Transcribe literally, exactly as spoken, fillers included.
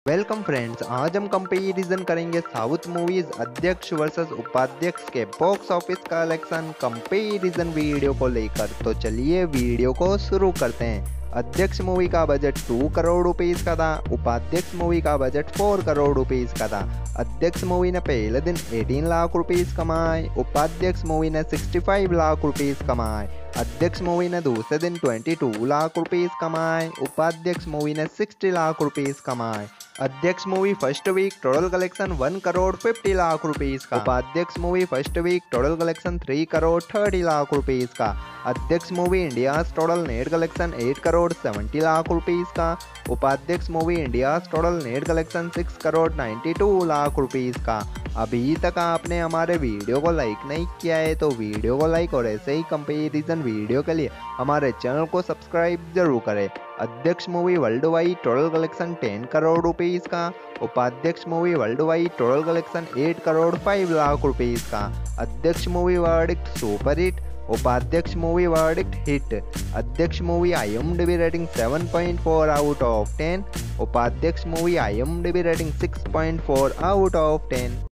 Welcome friends, आज हम comparison करेंगे साउथ मूवीज अध्यक्ष वर्सेस उपाध्यक्ष के box office collection comparison video को लेकर। तो चलिए वीडियो को शुरू करते हैं। अध्यक्ष मूवी का बजट टू करोड़ रुपीस का था। उपाध्यक्ष मूवी का बजट फोर करोड़ रुपीस का था। अध्यक्ष मूवी ने पहले दिन अठारह लाख रुपीस कमाए। उपाध्यक्ष मूवी ने पैंसठ लाख रुपीस कमाए। अध्यक्ष मूवी ने दूसरे दिन बाईस लाख रुपीस कमाए। उपाध्यक्ष मूवी ने साठ लाख रुपीस कमाए। Adhyaksh movie first week total collection one crore fifty lakh rupees का। Upadhyaksh movie first week total collection three crore thirty lakh rupees का। Adhyaksh movie India total net collection eight crore seventy lakh rupees का। Upadhyaksh movie India total net collection six crore ninety two lakh rupees का। अभी तक आपने हमारे video को like नहीं किया है तो वीडियो को लाइक और ऐसे ही कंपैरिजन वीडियो के लिए हमारे चैनल को सब्सक्राइब जरूर करें। Adhyaksh movie world wide total collection ten crore rupees का। Upadhyaksh movie world wide total collection eight crore five lakh rupees का। Adhyaksh movie verdict super hit. Upadhyaksh movie verdict hit. Adhyaksh movie IMDb rating seven point four out of ten. Upadhyaksh movie IMDb rating six point four out of ten.